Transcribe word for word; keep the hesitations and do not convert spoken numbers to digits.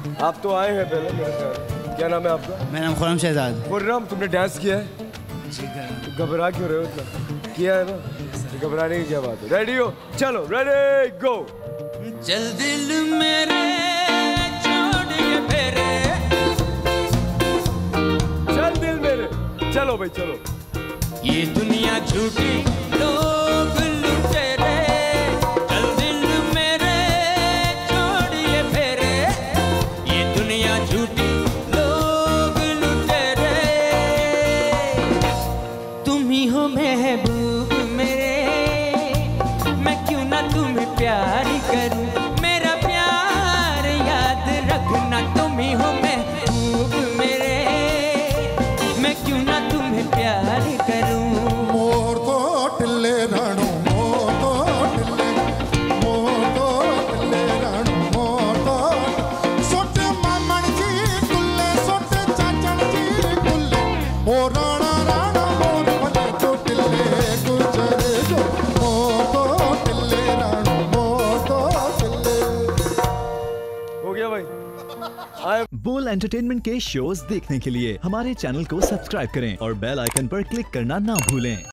आप तो आए हैं पहले मेरे ख्याल। क्या नाम है आपका? मेरा नाम खुर्रम शहजाद। खुर्रम, तुमने डांस किया है? तो घबरा क्यों रहे हो इतना? किया है ना? घबराने की क्या बात है? रेडी हो? चलो रेडी गो। चल दिल मेरे छोड़िए फेरे, चल दिल मेरे, चलो भाई चलो। ये दुनिया झूठी लोग लुटेरे, चल दिल मेरे छोड़िए फेरे, ये दुनिया झूठी लोग लुटेरे। तुम ही हो महबूब मेरे, मैं क्यों ना तुम्हें प्यार करूं, मेरा प्यार याद रखना। तुम ही हो महबूब मेरे, मैं क्यों ना तुम्हें प्यार करूं। मोर तो टिल्ले राणो, मोर तो टिल्ले, मोर तो टिल्ले राणो, मोर तो सोट मामन जी कुल्ले, सोट चाचन जी कुल्ले, ओ राणा राणा मोर बने तो टिल्ले गुजरे जो, मोर तो टिल्ले राणो, मोर तो टिल्ले। हो गया भाई? आए। बोल एंटरटेनमेंट के शोज देखने के लिए हमारे चैनल को सब्सक्राइब करें और बेल आइकन पर क्लिक करना ना भूलें।